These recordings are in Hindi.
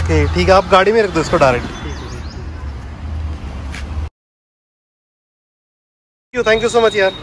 ओके ठीक है, आप गाड़ी में रख दो इसको direct. Thank you so much यार।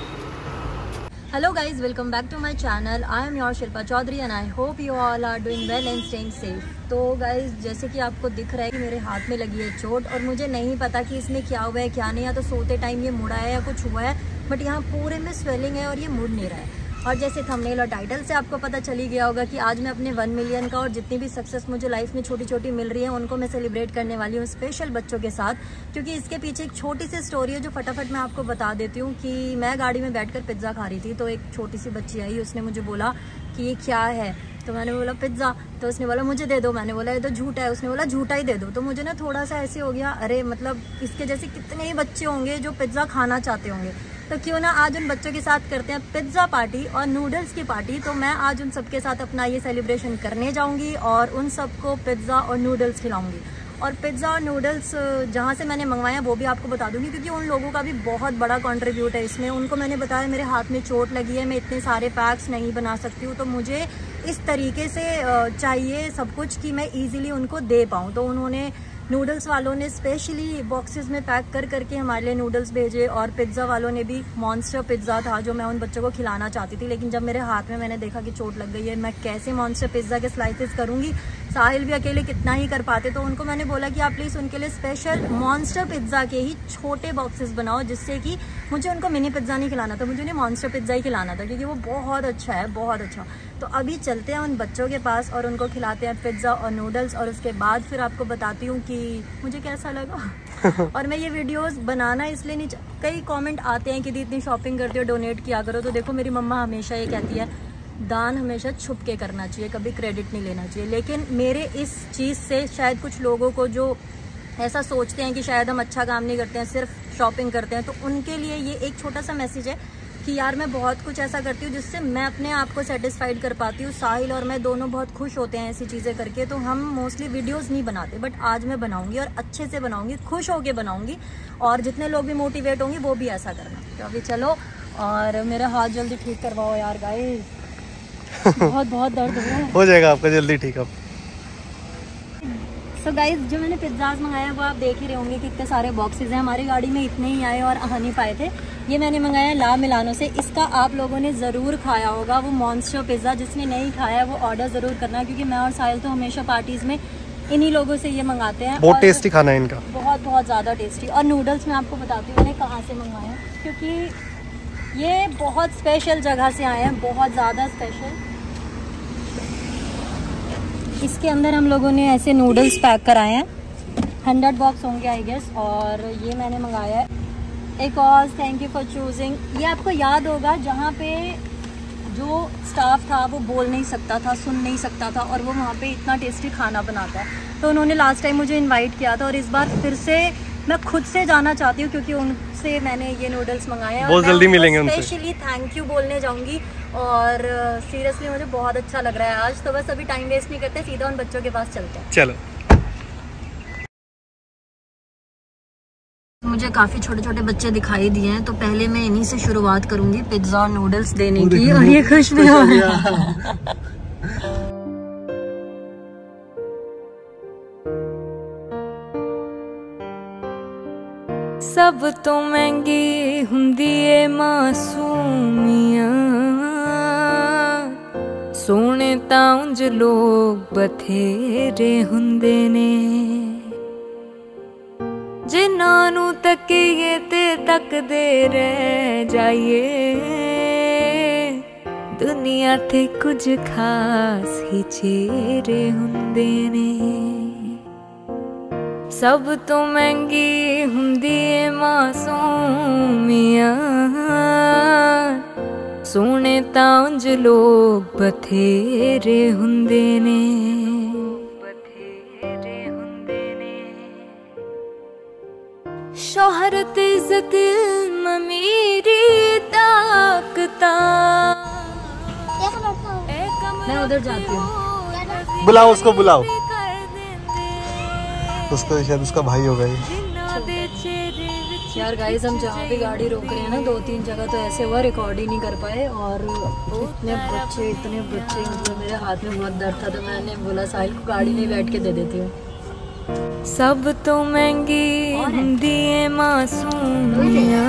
Hello guys, welcome back to my channel. I am your Shilpa Chaudhary and I hope you all are doing well and staying safe. तो guys, जैसे कि आपको दिख रहा है कि मेरे हाथ में लगी है चोट और मुझे नहीं पता कि इसमें क्या हुआ है क्या नहीं, या तो सोते टाइम ये मुड़ा है या कुछ हुआ है, बट यहाँ पूरे में स्वेलिंग है और ये मुड़ नहीं रहा है। और जैसे थंबनेल और टाइटल से आपको पता चली गया होगा कि आज मैं अपने 1 मिलियन का और जितनी भी सक्सेस मुझे लाइफ में छोटी छोटी मिल रही है उनको मैं सेलिब्रेट करने वाली हूँ स्पेशल बच्चों के साथ। क्योंकि इसके पीछे एक छोटी सी स्टोरी है जो फटाफट मैं आपको बता देती हूँ। कि मैं गाड़ी में बैठकर पिज्ज़ा खा रही थी, तो एक छोटी सी बच्ची आई, उसने मुझे बोला कि ये क्या है, तो मैंने बोला पिज्ज़ा। तो उसने बोला मुझे दे दो, मैंने बोला ये तो झूठा है, उसने बोला झूठा ही दे दो। तो मुझे ना थोड़ा सा ऐसे हो गया, अरे मतलब इसके जैसे कितने ही बच्चे होंगे जो पिज्ज़ा खाना चाहते होंगे, तो क्यों ना आज उन बच्चों के साथ करते हैं पिज्ज़ा पार्टी और नूडल्स की पार्टी। तो मैं आज उन सबके साथ अपना ये सेलिब्रेशन करने जाऊंगी और उन सबको पिज्ज़ा और नूडल्स खिलाऊंगी। और पिज़्ज़ा और नूडल्स जहाँ से मैंने मंगवाया वो भी आपको बता दूंगी, क्योंकि उन लोगों का भी बहुत बड़ा कंट्रीब्यूट है इसमें। उनको मैंने बताया मेरे हाथ में चोट लगी है, मैं इतने सारे पैक्स नहीं बना सकती हूँ, तो मुझे इस तरीके से चाहिए सब कुछ कि मैं ईजिली उनको दे पाऊँ। तो उन्होंने नूडल्स वालों ने स्पेशली बॉक्सेस में पैक कर करके हमारे लिए नूडल्स भेजे, और पिज़्ज़ा वालों ने भी मॉन्स्टर पिज़्ज़ा था जो मैं उन बच्चों को खिलाना चाहती थी। लेकिन जब मेरे हाथ में मैंने देखा कि चोट लग गई है, मैं कैसे मॉन्स्टर पिज़्ज़ा के स्लाइसेस करूँगी, साहिल भी अकेले कितना ही कर पाते। तो उनको मैंने बोला कि आप प्लीज़ उनके लिए स्पेशल मॉन्स्टर पिज़्ज़ा के ही छोटे बॉक्सेस बनाओ, जिससे कि मुझे उनको मिनी पिज़्ज़ा नहीं खिलाना था, मुझे उन्हें मॉन्स्टर पिज़्ज़ा ही खिलाना था, क्योंकि वो बहुत अच्छा है, बहुत अच्छा। तो अभी चलते हैं उन बच्चों के पास और उनको खिलाते हैं पिज़्ज़ा और नूडल्स, और उसके बाद फिर आपको बताती हूँ कि मुझे कैसा लगा। और मैं ये वीडियोस बनाना इसलिए नहीं, कई कमेंट आते हैं कि दी इतनी शॉपिंग करती हो, डोनेट किया करो। तो देखो मेरी मम्मा हमेशा ये कहती है दान हमेशा छुप के करना चाहिए, कभी क्रेडिट नहीं लेना चाहिए। लेकिन मेरे इस चीज़ से शायद कुछ लोगों को जो ऐसा सोचते हैं कि शायद हम अच्छा काम नहीं करते हैं, सिर्फ शॉपिंग करते हैं, तो उनके लिए ये एक छोटा सा मैसेज है कि यार मैं बहुत कुछ ऐसा करती हूँ जिससे मैं अपने आप को सेटिस्फाइड कर पाती हूँ। साहिल और मैं दोनों बहुत खुश होते हैं ऐसी चीज़ें करके, तो हम मोस्टली वीडियोस नहीं बनाते, बट आज मैं बनाऊंगी और अच्छे से बनाऊंगी, खुश होके बनाऊंगी, और जितने लोग भी मोटिवेट होंगे वो भी ऐसा करना। तो अभी चलो और मेरा हाथ जल्दी ठीक करवाओ यार गाइस, बहुत बहुत दर्द हो जाएगा आपका जल्दी ठीक। अब सो गाइस, जो मैंने पिज़्ज़ाज मंगाया वो आप देख ही रहे होंगे कि इतने सारे बॉक्सेस हैं। हमारी गाड़ी में इतने ही आए और आ नहीं पाए थे। ये मैंने मंगाया ला मिलानो से, इसका आप लोगों ने ज़रूर खाया होगा, वो मॉन्स्टर पिज़्ज़ा। जिसने नहीं खाया है वो ऑर्डर ज़रूर करना, क्योंकि मैं और साहिल तो हमेशा पार्टीज़ में इन्हीं लोगों से ये मंगाते हैं। बहुत टेस्टी खाना है इनका, बहुत बहुत ज़्यादा टेस्टी। और नूडल्स मैं आपको बताती हूँ मैंने कहाँ से मंगवाया, क्योंकि ये बहुत स्पेशल जगह से आए हैं, बहुत ज़्यादा स्पेशल। इसके अंदर हम लोगों ने ऐसे नूडल्स पैक कराए हैं, 100 बॉक्स होंगे आई गेस, और ये मैंने मंगाया है। एक और थैंक यू फॉर चूजिंग, ये आपको याद होगा जहाँ पे जो स्टाफ था वो बोल नहीं सकता था, सुन नहीं सकता था, और वो वहाँ पे इतना टेस्टी खाना बनाता है। तो उन्होंने लास्ट टाइम मुझे इनवाइट किया था, और इस बार फिर से मैं खुद से जाना चाहती हूँ, क्योंकि उनसे मैंने ये नूडल्स मंगाए हैं। बहुत जल्दी मिलेंगे उनसे, स्पेशली थैंक यू बोलने जाऊँगी, और सीरियसली मुझे बहुत अच्छा लग रहा है आज। तो बस अभी टाइम वेस्ट नहीं करते, सीधा उन बच्चों के पास चलते हैं। चलो। मुझे काफ़ी छोटे छोटे बच्चे दिखाई दिए हैं, तो पहले मैं इन्हीं से शुरुआत करूंगी पिज्ज़ा और नूडल्स देने की, और ये खुश भी हो रहे हैं। सब तो महंगी हुंदी ए मासूमियां, सोने तां उंज लोग बथेरे हुंदे ने, जिन्हां नूं तकीए ते तकदे रह जाइए, दुनिया ते कुछ खास ही चेहरे हुंदे ने। सब तो महंगी हुंदी ए मासूमियां, सोने तां उंज लोग बथेरे हुंदे ने, बथेरे हुंदे ने। शोहरत इज्जत अमीरी ताकता, मैं उधर जाती हूँ। बुलाओ उसको, बुलाओ उसको, शायद उसका भाई होगा ये। यार गाइस, हम जहाँ भी गाड़ी रोक रहे हैं ना 2-3 जगह, तो ऐसे हुआ रिकॉर्ड ही नहीं कर पाए, और इतने बच्चे मतलब मेरे हाथ में बहुत दर्द था, तो मैंने बोला साहिल को गाड़ी में बैठ के दे देती हूँ। सब तो महंगी हुंदी है मासूमियां,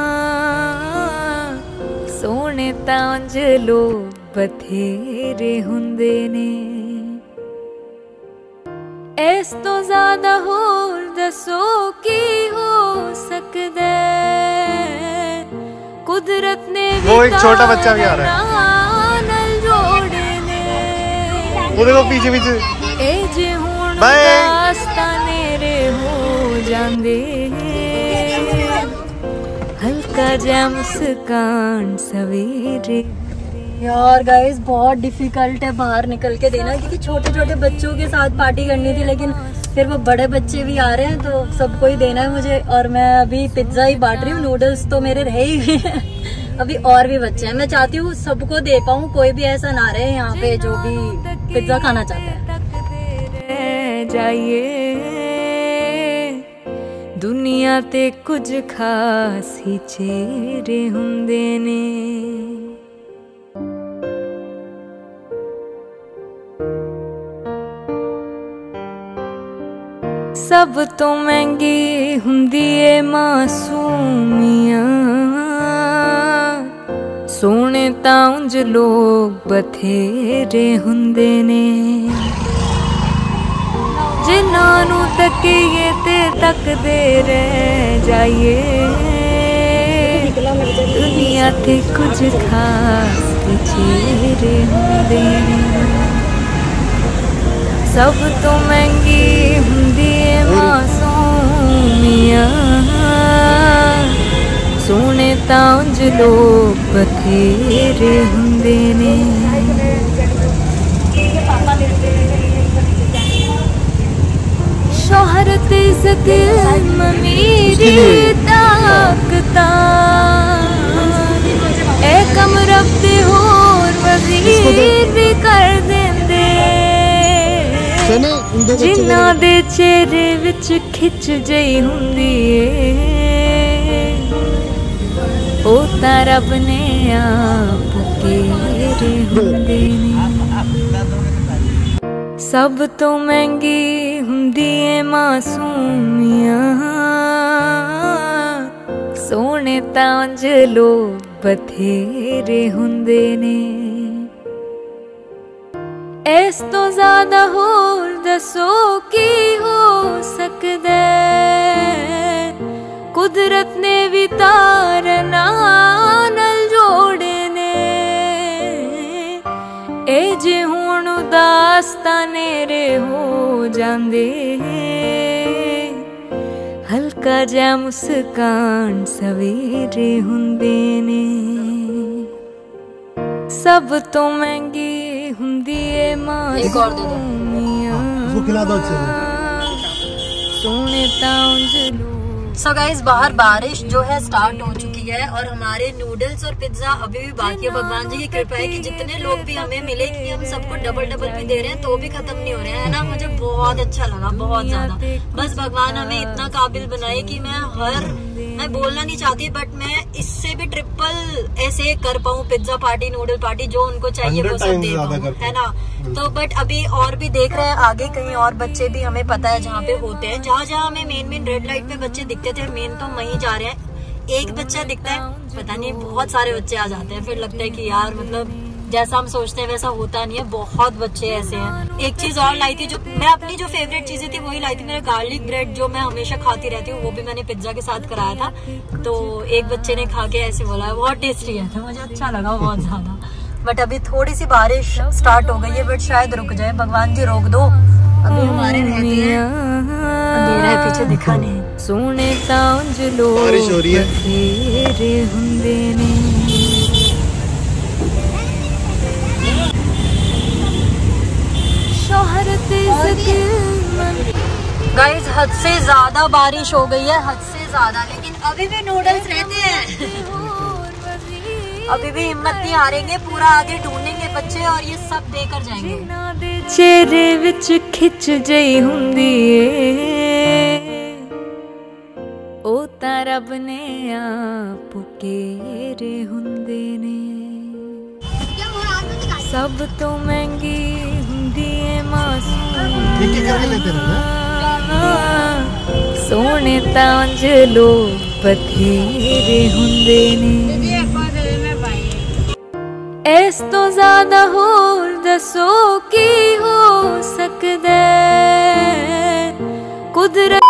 सोने तांज लोग बथेरे हुंदे ने। इस तो ज्यादा होर दसो की हो सकदा है, कुदरत ने वो एक छोटा बच्चा भी आ रहा है नल जोड़े ने। वो देखो पीछे पीछे। ए जे हुण बाय। दास्ताने रे हो जांदे, हल्का जा मुस्कान सवेरे। यार गाइस बहुत डिफिकल्ट है बाहर निकल के देना, क्योंकि छोटे छोटे बच्चों के साथ पार्टी करनी थी, लेकिन फिर वो बड़े बच्चे भी आ रहे हैं तो सबको ही देना है मुझे। और मैं अभी पिज्जा ही बांट रही हूँ, नूडल्स तो मेरे रहे ही हुए हैं। अभी और भी बच्चे हैं, मैं चाहती हूँ सबको दे पाऊँ, कोई भी ऐसा ना रहे यहाँ पे जो भी पिज्जा खाना चाहता है। जाइए दुनिया ते कुछ खास ही चेहरे हुंदे ने। सब तो महंगी हुंदी है मासूमियां, सोने तांज लोग बथेरे हुंदे ने। जिन्हां नू तकीए ते तकदे रह जाइए, दुनिया ते कुछ खास चेहरे हुंदे ने। सब तो महंगी हुंदी है मासूमियां, सोने तांज लोग बथेरे हुंदे ने। शोहरत इज्जत अमीरी ताकता, ए कम रब्ते होर वजीर भी कर देंदे। जिन्हां दे चेहरे विच खिच जई हुंदी ए, ओ तां रब ने आप घेरे हुंदे ने। सब तो महंगी हुंदी है मासूमियां, सोने तांज लोग बथेरे हुंदे ने। इस तो ज्यादा होर दसो की हो सकदा है, कुदरत ने भी तार नाल जोड़े ने। ए जे हुण दास्ताने रे हो जांदे, हल्का जा मुस्कान सवेरे हुंदे ने। सब तो महंगी हुंदी है मासूमियां, सोने तांज लोग। सो गाइस बाहर बारिश जो है स्टार्ट हो चुकी है और हमारे नूडल्स और पिज्जा अभी भी बाकी है। भगवान जी की कृपा है कि जितने लोग भी हमें मिले, कि हम सबको डबल डबल भी दे रहे हैं तो भी खत्म नहीं हो रहे हैं, है ना। मुझे बहुत अच्छा लगा, बहुत ज्यादा। बस भगवान हमें इतना काबिल बनाए कि मैं बोलना नहीं चाहती, बट मैं इससे भी ट्रिपल ऐसे कर पाऊँ, पिज्जा पार्टी, नूडल पार्टी, जो उनको चाहिए वो सब दे पाऊँ, है ना। तो बट अभी और भी देख रहे हैं आगे, कहीं और बच्चे भी हमें पता है जहाँ पे होते हैं, जहाँ हमें मेन रेड लाइट पे बच्चे दिखते थे, मेन तो वहीं जा रहे हैं। एक बच्चा दिखता है, पता नहीं बहुत सारे बच्चे आ जाते हैं, फिर लगता है कि यार मतलब जैसा हम सोचते हैं वैसा होता नहीं है, बहुत बच्चे ऐसे हैं। एक चीज और लाई थी, जो मैं अपनी जो फेवरेट चीजें थी वही लाई थी, मेरा गार्लिक ब्रेड जो मैं हमेशा खाती रहती हूँ, वो भी मैंने पिज्जा के साथ कराया था। तो एक बच्चे ने खा के ऐसे बोला बहुत टेस्टी है, तो मुझे अच्छा लगा बहुत ज्यादा। बट अभी थोड़ी सी बारिश स्टार्ट हो गई है, बट शायद रुक जाए, भगवान जी रोक दो। अभी हमारे रहते हैं, अंधेरा है पीछे दिखा नहीं। सोने तांज लोग बारिश हो रही है। बथेरे हुंदे ने। शोहरत गाइस हद से ज्यादा बारिश हो गई है, हद से ज्यादा, लेकिन अभी भी नूडल्स रहते हैं। अभी भी हिम्मत नहीं हारेंगे, पूरा आगे ढूंढेंगे बच्चे और ये सब देकर जाएंगे। चेहरे विच खिच जई हुंदी ए, ओ तां रब ने आप घेरे हुंदे ने। सब तो महंगी हुंदी है मासूमियां, सोने तांज लो बथेरे हुंदे ने इस तो ज्यादा होर दसो की हो सकदा कुदरत।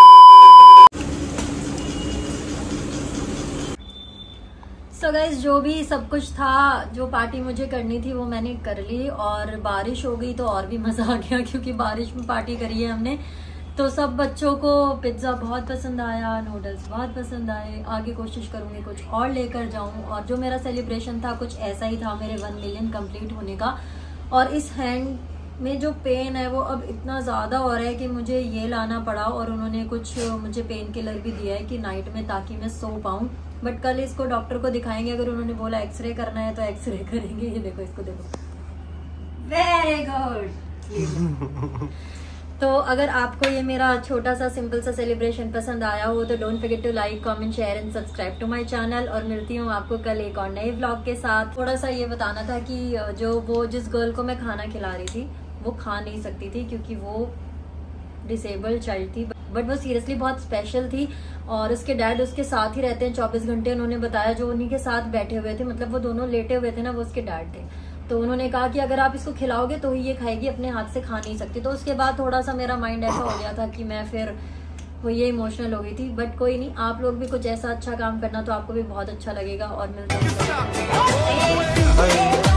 सो गाइस जो भी सब कुछ था, जो पार्टी मुझे करनी थी वो मैंने कर ली, और बारिश हो गई तो और भी मजा आ गया क्योंकि बारिश में पार्टी करी है हमने। तो सब बच्चों को पिज्ज़ा बहुत पसंद आया, नूडल्स बहुत पसंद आए। आगे कोशिश करूँगी कुछ और लेकर जाऊँ। और जो मेरा सेलिब्रेशन था कुछ ऐसा ही था मेरे 1 मिलियन कंप्लीट होने का। और इस हैंड में जो पेन है वो अब इतना ज़्यादा हो रहा है कि मुझे ये लाना पड़ा, और उन्होंने कुछ मुझे पेन किलर भी दिया है कि नाइट में ताकि मैं सो पाऊँ। बट कल इसको डॉक्टर को दिखाएंगे, अगर उन्होंने बोला एक्सरे करना है तो एक्सरे करेंगे। ये देखो, इसको देखो, वेरी गुड। तो अगर आपको ये मेरा छोटा सा सिंपल सा सेलिब्रेशन पसंद आया हो तो don't forget to like, comment, share and subscribe to my channel. और मिलती हूँ आपको कल एक और नए व्लॉग के साथ। थोड़ा सा ये बताना था कि वो जिस गर्ल को मैं खाना खिला रही थी वो खा नहीं सकती थी क्योंकि वो डिसेबल्ड चाइल्ड थी, बट वो सीरियसली बहुत स्पेशल थी। और उसके डैड उसके साथ ही रहते हैं 24 घंटे। उन्होंने बताया जो उन्हीं के साथ बैठे हुए थे, मतलब वो दोनों लेटे हुए थे ना, वो उसके डैड थे। तो उन्होंने कहा कि अगर आप इसको खिलाओगे तो ही ये खाएगी, अपने हाथ से खा नहीं सकती। तो उसके बाद थोड़ा सा मेरा माइंड ऐसा हो गया था कि मैं फिर वो ये इमोशनल हो गई थी। बट कोई नहीं, आप लोग भी कुछ ऐसा अच्छा काम करना तो आपको भी बहुत अच्छा लगेगा। और मिलते हैं।